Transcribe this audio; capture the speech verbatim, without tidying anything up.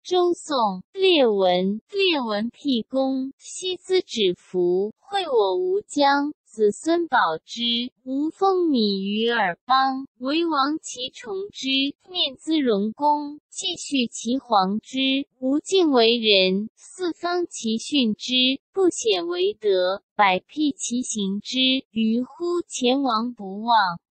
周颂列文，列文辟公，西兹指服，惠我吴疆，子孙保之，无风靡于尔邦，为王其崇之，念兹荣公，继续其皇之，无敬为人，四方其训之，不显为德，百辟其行之，于乎前王不忘。